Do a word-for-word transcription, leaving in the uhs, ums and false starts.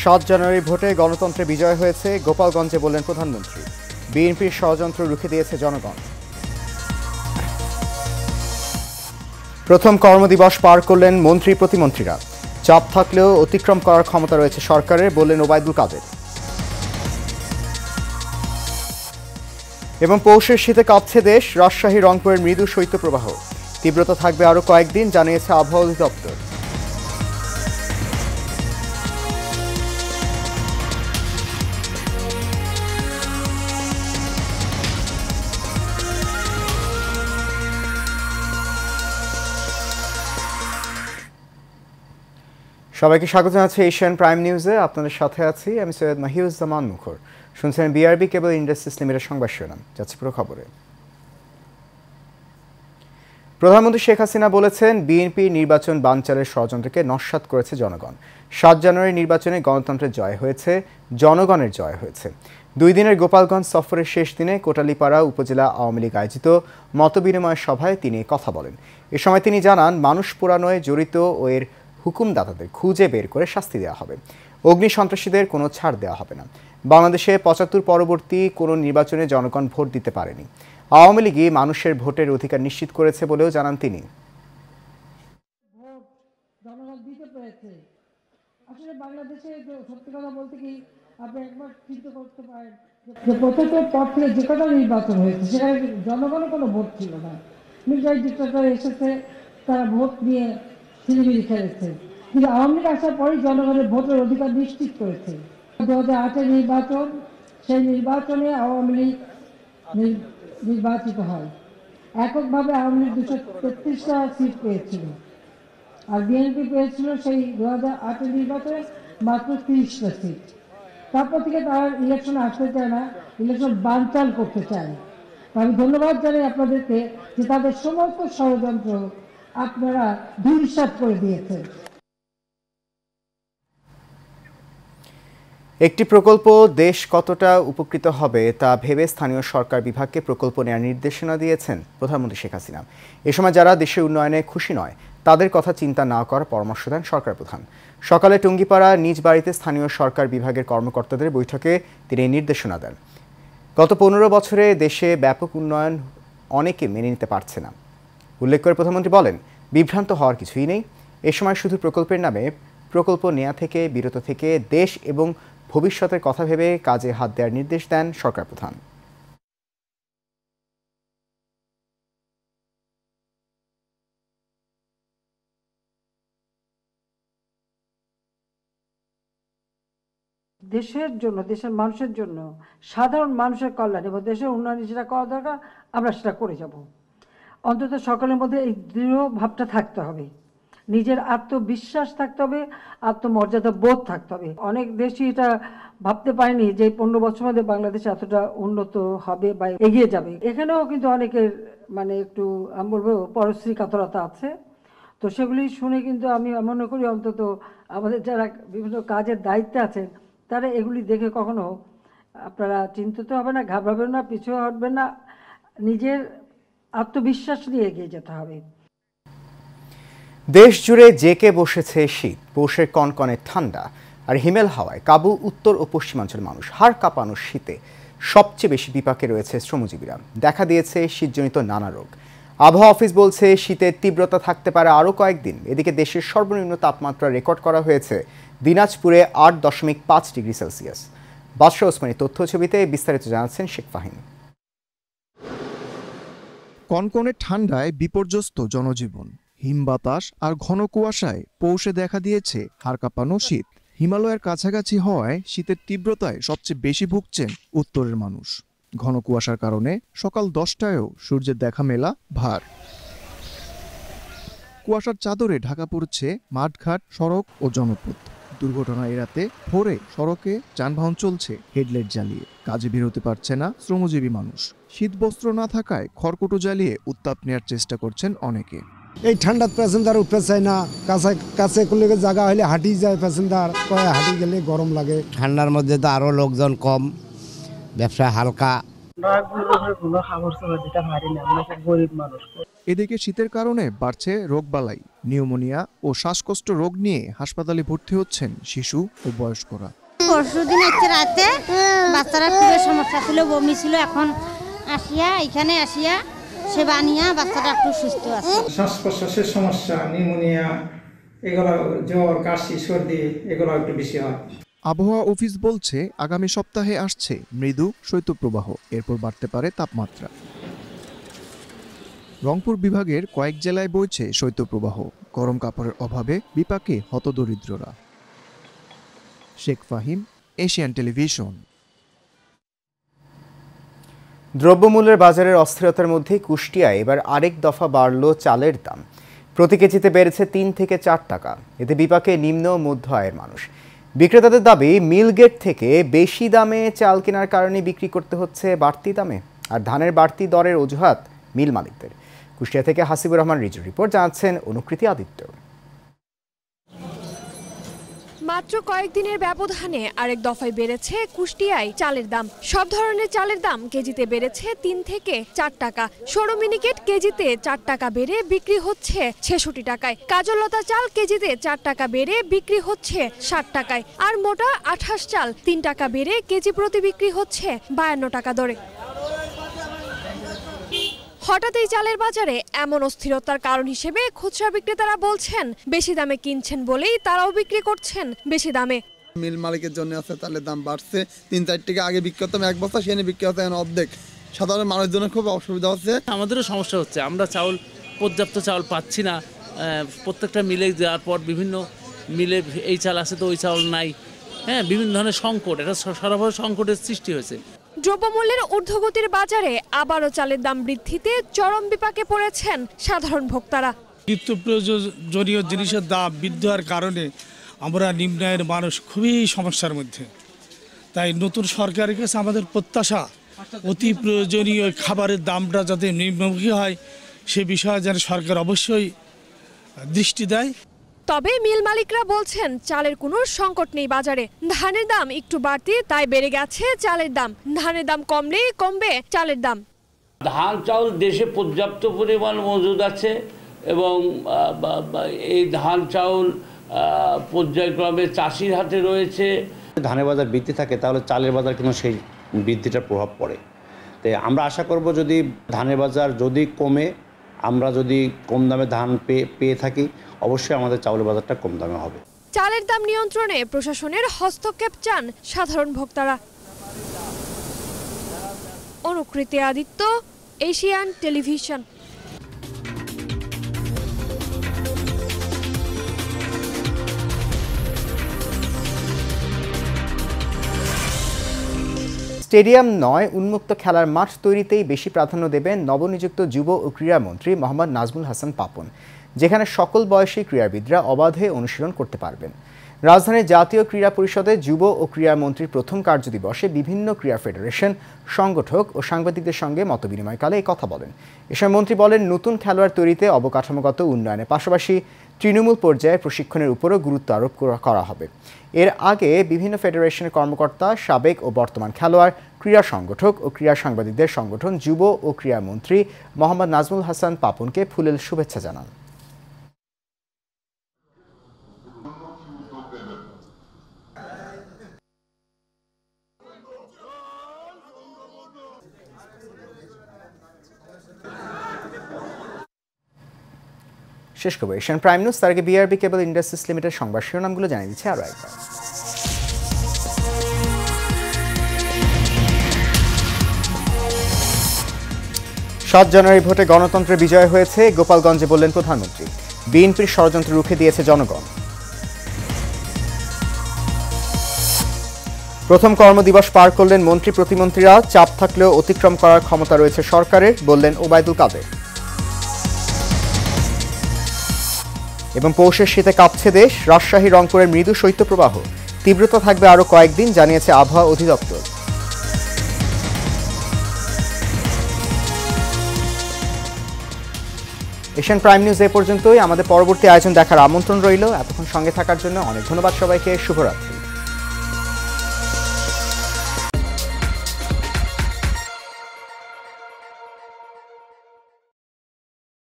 সাত জানুয়ারি ভোটে গণতন্ত্রে বিজয় হয়েছে, গোপালগঞ্জে বললেন প্রধানমন্ত্রী। বিএনপির ষড়যন্ত্র রুখে দিয়েছে জনগণ। প্রথম কর্মদিবস পার করলেন মন্ত্রী প্রতিমন্ত্রীরা। চাপ থাকলেও অতিক্রম করার ক্ষমতা রয়েছে সরকারের, বললেন ওবায়দুল কাদের। এবং পৌষের শীতে কাঁপছে দেশ, রাজশাহী রংপুরের মৃদু শৈত্যপ্রবাহ তীব্রতা থাকবে আরও কয়েকদিন, জানিয়েছে আবহাওয়া অধিদপ্তর। সবাইকে স্বাগত জানাচ্ছি এশিয়ান প্রাইম নিউজে। আপনাদের সাথে আছি আমি সৈয়দ মাহিউজ্জামান মুখর। শুনছেন বিআরবি কেবল ইন্ডাস্ট্রিজ লিমিটেড সংবাদ শিরোনাম। যাচ্ছে পুরো খবরে। প্রধানমন্ত্রী শেখ হাসিনা বলেছেন, বিএনপি নির্বাচন বানচালের ষড়যন্ত্রকে নস্যাৎ করেছে জনগণ। সাত জানুয়ারি নির্বাচনে গণতন্ত্রের জয় হয়েছে, জনগণের জয় হয়েছে। দুই দিনের গোপালগঞ্জ সফরের শেষ দিনে কোটালীপাড়া উপজেলা আওয়ামী লীগ আয়োজিত মতবিনিময় সভায় তিনি কথা বলেন। এ সময় তিনি জানান, মানুষ পোড়ানোয় জড়িত ও এর হুকুমদাতাদের খুঁজে বের করে শাস্তি দেওয়া হবে। অগ্নি সন্ত্রাসীদের কোনো ছাড় দেওয়া হবে না। বাংলাদেশে পঁচাত্তর পরবর্তী কোনো নির্বাচনে জনগণ ভোট দিতে পারেনি। আওয়ামী লীগই মানুষের ভোটের অধিকার নিশ্চিত করেছে বলেও জানান তিনি। জনগণ দিতে পেরেছে। আসলে বাংলাদেশে সত্যি কথা বলতে কি, আপনি একবার চিন্তা করতে পারেন যে পঁচাত্তর পর থেকে যে কটা নির্বাচন হয়েছে সেখানে জনগণের কোনো ভোট ছিল না। মিলিটারি ডিক্টেটর এসেছে, তারা ভোট নিয়ে ছিনিমিনি খেলেছে। কিন্তু আওয়ামী লীগ আসার পরই জনগণের ভোটের অধিকার নিশ্চিত করেছে। দু হাজার আটের নির্বাচন, সেই নির্বাচনে আওয়ামী লীগ নির্বাচিত হয়। এককভাবে আওয়ামী লীগ দুশো তেত্রিশটা সিট পেয়েছিল, আর বিএনপি পেয়েছিল সেই দু হাজার আটের নির্বাচনে মাত্র তিরিশটা সিট। তারপর থেকে তারা ইলেকশনে আসতে চায় না, ইলেকশন বানচাল করতে চায়। আমি ধন্যবাদ জানাই আপনাদেরকে যে তাদের সমস্ত ষড়যন্ত্র আপনারা ধূলিসাৎ করে দিয়েছেন। একটি প্রকল্প দেশ কতটা উপকৃত হবে তা ভেবে স্থানীয় সরকার বিভাগকে প্রকল্প নেওয়ার নির্দেশনা দিয়েছেন প্রধানমন্ত্রী শেখ হাসিনা। এ সময় যারা দেশের উন্নয়নে খুশি নয় তাদের কথা চিন্তা না করার পরামর্শ দেন সরকার প্রধান। সকালে টুঙ্গিপাড়া নিজ বাড়িতে স্থানীয় সরকার বিভাগের কর্মকর্তাদের বৈঠকে তিনি এই নির্দেশনা দেন। গত পনেরো বছরে দেশে ব্যাপক উন্নয়ন অনেকে মেনে নিতে পারছে না। উল্লেখ করে প্রধানমন্ত্রী বলেন, বিভ্রান্ত হওয়ার কিছুই নেই। এ সময় শুধু প্রকল্পের নামে প্রকল্প নেওয়া থেকে বিরত থেকে দেশ এবং ভবিষ্যতের কথা ভেবে কাজে হাত দেওয়ার নির্দেশ দেন সরকার প্রধান। দেশের জন্য, দেশের মানুষের জন্য, সাধারণ মানুষের কল্যাণ এবং দেশের উন্নয়নে যেটা করা দরকার আমরা সেটা করে যাব। অন্তত সকলের মধ্যে এই দৃঢ় ভাবটা থাকতে হবে, নিজের আত্মবিশ্বাস থাকতে হবে, আত্মমর্যাদা বোধ থাকতে হবে। অনেক দেশই এটা ভাবতে পারেনি যে পনেরো বছর মধ্যে বাংলাদেশ এতটা উন্নত হবে বা এগিয়ে যাবে। এখানেও কিন্তু অনেকের মানে একটু আমি বলবো পরশ্রী কাতরতা আছে। তো সেগুলি শুনে কিন্তু আমি মনে করি অন্তত আমাদের যারা বিভিন্ন কাজের দায়িত্বে আছেন তারা এগুলি দেখে কখনো আপনারা চিন্তিত হবে না, ঘাবড়াবেন না, পিছু হটবেন না, নিজের আত্মবিশ্বাস নিয়ে এগিয়ে যেতে হবে। দেশ জুড়ে জেকে বসেছে শীত, পৌষের কনকনে ঠান্ডা আর হিমেল হাওয়ায় কাবু উত্তর ও পশ্চিমাঞ্চলের মানুষ। হাড় কাঁপানো শীতে সবচেয়ে বেশি বিপাকে রয়েছে শ্রমজীবীরা। দেখা দিয়েছে শীতজনিত নানা রোগ। আবহাওয়া অফিস বলছে, শীতের তীব্রতা থাকতে পারে আরও কয়েকদিন। এদিকে দেশের সর্বনিম্ন তাপমাত্রা রেকর্ড করা হয়েছে দিনাজপুরে আট দশমিক পাঁচ ডিগ্রি সেলসিয়াস। বাদশা ওসমানী তথ্য ছবিতে বিস্তারিত জানাচ্ছেন শেখ ফাহিম। কনকনে ঠান্ডায় বিপর্যস্ত জনজীবন। হিম বাতাস আর ঘন কুয়াশায় পৌষে দেখা দিয়েছে হাড় কাঁপানো শীত। হিমালয়ের কাছাকাছি হওয়ায় শীতের তীব্রতায় সবচেয়ে বেশি ভুগছেন উত্তরের মানুষ। ঘন কুয়াশার কারণে সকাল দশটায়ও সূর্যের দেখা মেলা ভার। কুয়াশার চাদরে ঢাকা পড়ছে মাঠঘাট, সড়ক ও জনপথ। দুর্ঘটনা এড়াতে ভোরে সড়কে যানবাহন চলছে হেডলাইট জ্বালিয়ে। কাজে বের হতে পারছে না শ্রমজীবী মানুষ। শীতবস্ত্র না থাকায় খড়কুটো জ্বালিয়ে উত্তাপ নেওয়ার চেষ্টা করছেন অনেকে। এই ঠান্ডার প্যাসেঞ্জার উঠতে চায় না, কাছে কাছে করলে জায়গা হলে হাঁটি যায় প্যাসেঞ্জার, কয়ে হাঁটি গেলে গরম লাগে। ঠান্ডার মধ্যে তো আরো লোকজন কম, ব্যবসা হালকা। গরিব মানুষ, এদিকে শীতের কারণে বাড়ছে রোগবালাই, নিউমোনিয়া ও শ্বাসকষ্ট রোগ নিয়ে হাসপাতালে ভর্তি হচ্ছেন শিশু ও বয়স্করা। পরশুদিন হচ্ছে রাতে বাচ্চারা খুবই সমস্যা ছিল, বমি ছিল, এখন আসিয়া এখানে আসিয়া সেবা নিয়ে বাচ্চাটা একটু সুস্থ আছে। শ্বাস প্রশ্বাসের সমস্যা, নিউমোনিয়া, এগুলো জ্বর, কাশি, সর্দি এগুলো একটু বেশি হয়। আবহাওয়া অফিস বলছে আগামী সপ্তাহে আসছে মৃদু শৈত্যপ্রবাহ, এরপর বাড়তে পারে তাপমাত্রা। রংপুর বিভাগের কয়েক জেলায় বইছে শৈত্যপ্রবাহ, গরম কাপড়ের অভাবে বিপাকে হতদরিদ্ররা। Sheikh Fahim, Asian television. দ্রব্যমূল্যের বাজারের অস্থিরতার মধ্যে কুষ্টিয়ায় এবার আরেক দফা বাড়ল চালের দাম। প্রতি কেজিতে বেড়েছে তিন থেকে চার টাকা। এতে বিপাকে নিম্ন ও মধ্য আয়ের মানুষ। বিক্রেতাদের দাবি, মিলগেট থেকে বেশি দামে চাল কেনার কারণে বিক্রি করতে হচ্ছে বাড়তি দামে, আর ধানের বাড়তি দরের অজুহাত মিল মালিকদের। কুষ্টিয়া থেকে হাসিবুর রহমান রিজুর রিপোর্ট, জানাচ্ছেন অনুকৃতি আদিত্য। মাত্র কয়েকদিনের ব্যবধানে আরেক দফায় বেড়েছে কুষ্টিয়ায় চালের দাম। সব ধরনের চালের দাম কেজিতে বেড়েছে তিন থেকে চার টাকা। সরু মিনিকেট কেজিতে চার টাকা বেড়ে বিক্রি হচ্ছে ছেষট্টি টাকায়। কাজললতা চাল কেজিতে চার টাকা বেড়ে বিক্রি হচ্ছে ষাট টাকায়। আর মোটা আঠাশ চাল তিন টাকা বেড়ে কেজি প্রতি বিক্রি হচ্ছে বায়ান্ন টাকা দরে। হঠাৎ এই চালের বাজারে এমন অস্থিরতার কারণ হিসেবে খুচরা বিক্রেতারা বলছেন, বেশি দামে কিনছেন বলেই তারাও বিক্রি করছেন বেশি দামে। মিল মালিকের জন্য আছে চালের দাম বাড়ছে, তিন চার টাকা আগে বিক্রি করতাম এক বস্তা, সেখানে বিক্রি হচ্ছে এখন অর্ধেক। সাধারণ মানুষের জন্য খুব অসুবিধা হচ্ছে। আমাদেরও সমস্যা হচ্ছে, আমরা চাউল পর্যাপ্ত চাউল পাচ্ছি না। প্রত্যেকটা মিলে যাওয়ার পর বিভিন্ন মিলে এই চাল আছে তো ওই চাউল নাই, হ্যাঁ বিভিন্ন ধরনের সংকট, এটা সরবরাহ সংকটের সৃষ্টি হয়েছে। দ্রব্যমূল্যের ঊর্ধ্বগতির বাজারে আবারও চালের দাম বৃদ্ধিতে চরম বিপাকে পড়েছেন সাধারণ ভোক্তারা। নিত্য প্রয়োজনীয় জিনিসের দাম বৃদ্ধি হওয়ার কারণে আমরা নিম্ন আয়ের মানুষ খুবই সমস্যার মধ্যে। তাই নতুন সরকারের কাছে আমাদের প্রত্যাশা, অতি প্রয়োজনীয় খাবারের দামটা যাতে নিম্নমুখী হয় সে বিষয়ে যেন সরকার অবশ্যই দৃষ্টি দেয়। তবে মিল মালিকরা বলছেন, চালের কোনো সংকট নেই বাজারে। ধানের দাম একটু বাড়তি, তাই বেড়ে গেছে চালের দাম। ধানের দাম কমলেই কমবে চালের দাম। ধান চাউল দেশে পর্যাপ্ত পরিমাণ মজুদ আছে এবং এই ধান চাউল পর্যায়ক্রমে চাষির হাতে রয়েছে। ধানের বাজার বৃদ্ধি থাকে তাহলে চালের বাজার কিন্তু সেই বৃদ্ধিটার প্রভাব পড়ে। তাই আমরা আশা করব যদি ধানের বাজার যদি কমে, আমরা যদি কম দামে ধান পেয়ে পেয়ে থাকি, অবশ্যই আমাদের চাউলের বাজারটা কম দামে হবে। চালের দাম নিয়ন্ত্রণে প্রশাসনের হস্তক্ষেপ চান সাধারণ ভোক্তারা। Anukriti Aditya, Asian television. Stadium নয়, উন্মুক্ত খেলার মাঠ তৈরিতেই বেশি প্রাধান্য দেবেন নবনিযুক্ত যুব ও ক্রীড়ামন্ত্রী মোহাম্মদ নাজমুল হাসান পাপন, যেখানে সকল বয়সী ক্রীড়াবিদরা অবাধে অনুশীলন করতে পারবেন। রাজধানীর জাতীয় ক্রীড়া পরিষদে যুব ও ক্রীড়ামন্ত্রীর প্রথম কার্যদিবসে বিভিন্ন ক্রীড়া ফেডারেশন, সংগঠক ও সাংবাদিকদের সঙ্গে মতবিনিময়কালে এই কথা বলেন। এসব মন্ত্রী বলেন, নতুন খেলোয়াড় তৈরিতে অবকাঠামোগত উন্নয়নের পাশাপাশি তৃণমূল পর্যায়ে প্রশিক্ষণের উপরও গুরুত্ব আরোপ করা হবে। এর আগে বিভিন্ন ফেডারেশনের কর্মকর্তা, সাবেক ও বর্তমান খেলোয়াড়, ক্রীড়া সংগঠক ও ক্রীড়া সাংবাদিকদের সংগঠন যুব ও ক্রীড়ামন্ত্রী মোহাম্মদ নাজমুল হাসান পাপনকে ফুলেল শুভেচ্ছা জানান। শেষ খবর এশিয়ান প্রাইম নিউজ। তার আগে বিআরবি কেবল ইন্ডাস্ট্রিজ লিমিটেড সংবাদ শিরোনামগুলো জানিয়ে দিচ্ছে আরও একবার। সাত জানুয়ারি ভোটে গণতন্ত্রের বিজয় হয়েছে, গোপালগঞ্জে বললেন প্রধানমন্ত্রী। বিএনপির ষড়যন্ত্র রুখে দিয়েছে জনগণ। প্রথম কর্মদিবস পার করলেন মন্ত্রী প্রতিমন্ত্রীরা। চাপ থাকলেও অতিক্রম করার ক্ষমতা রয়েছে সরকারের, বললেন ওবায়দুল কাদের। এবং পৌষের শীতে কাঁপছে দেশ, রাজশাহী রংপুরের মৃদু শৈত্যপ্রবাহ তীব্রতা থাকবে আরও কয়েকদিন, জানিয়েছে আবহাওয়া অধিদপ্তর। এশিয়ান প্রাইম নিউজ এ পর্যন্তই। আমাদের পরবর্তী আয়োজন দেখার আমন্ত্রণ রইল। এতক্ষণ সঙ্গে থাকার জন্য অনেক ধন্যবাদ সবাইকে। শুভরাত্রি।